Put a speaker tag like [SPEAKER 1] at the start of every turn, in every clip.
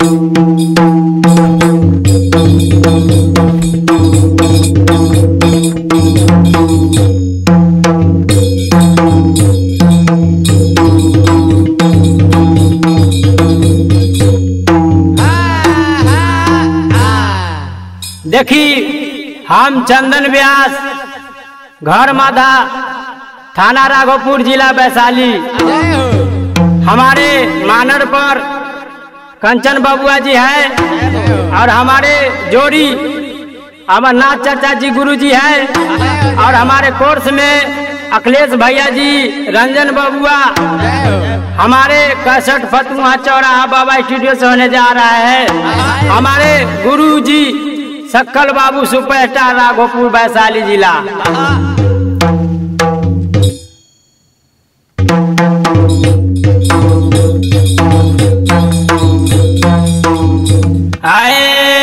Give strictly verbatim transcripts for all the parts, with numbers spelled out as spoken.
[SPEAKER 1] देखी हम चंदन व्यास, घर माधा, थाना राघोपुर, जिला वैशाली। हमारे मानर पर कंचन बबुआ जी हैं और हमारे जोड़ी अमरनाथ चाचा जी गुरु जी हैं और हमारे कोर्स में अखिलेश भैया जी, रंजन बबुआ। हमारे कैसेट फतुहा चौराहा बाबा स्टूडियो से होने जा रहा है। हमारे गुरु जी सक्कल बाबू सुपरस्टार, राघोपुर वैशाली जिला। आए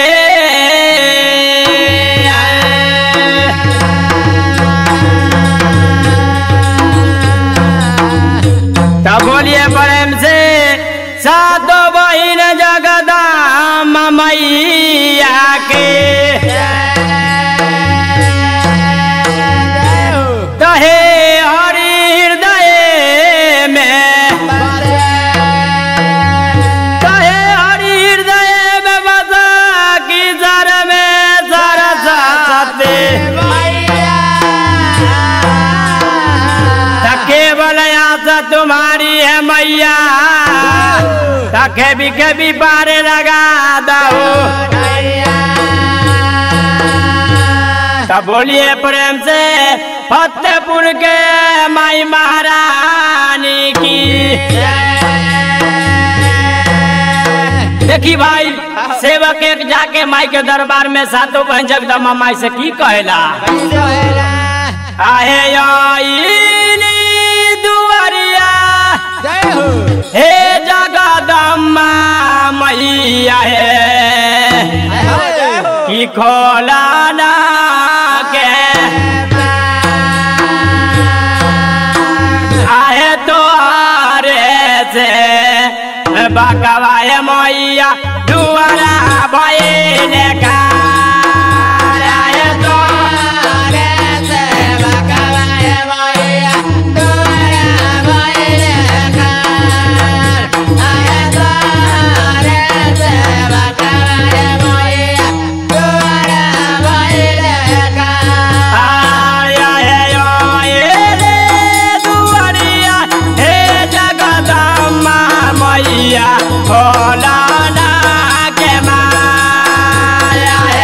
[SPEAKER 1] तब बोलिए प्रेम से, सातो बहिन जगदम्बा मैया के कहे हरि हृदय में, कहे हरि हृदय में बसा की सर में सरसाते। केवल आशा तुम्हारी है मैया, कभी कभी पारे लगा दो। तब बोलिए प्रेम से, फतेहपुर के माई महारानी की। देखी भाई, सेवक एक जाके माई के दरबार में सातों बहन जगदम्बा माई से की कहेला, आहे दुआरिया हे जगदम्बा मैया है कि खोला ना के आहे तो आरे से बकवाए मैया दुआरा भइले का। खोला ना के माया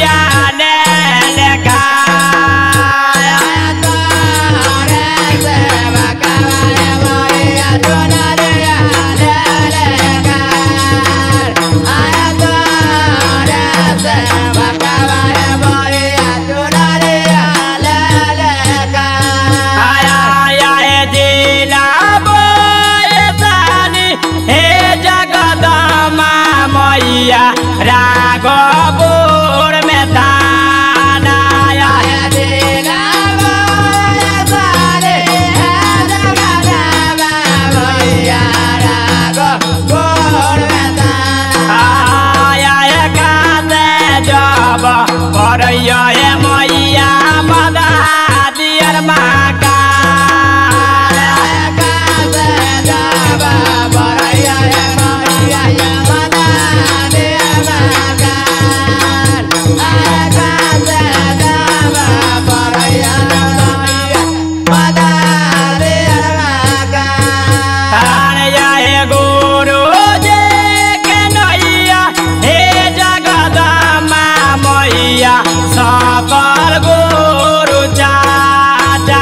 [SPEAKER 1] मोरिया ने लेका राघोपुर में थाना आया काते जब परैया मैया मदा दियर माका सकल गुरु चाचा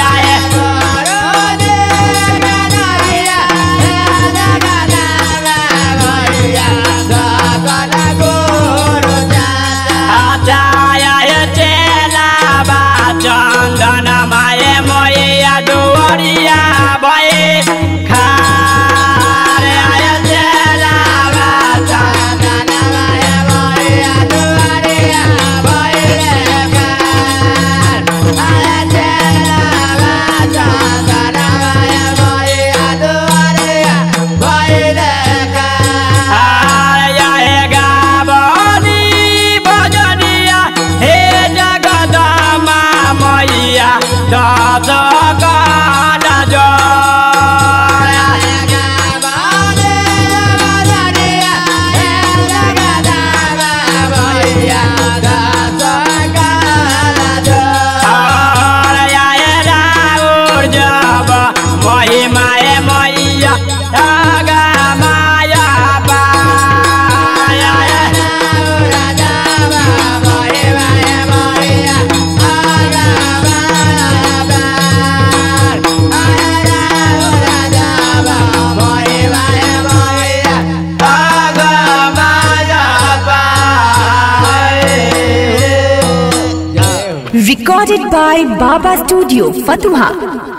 [SPEAKER 1] चेला बा चंदन माए मैया दुआरिया भए
[SPEAKER 2] Recorded by Baba Studio, Fatuha.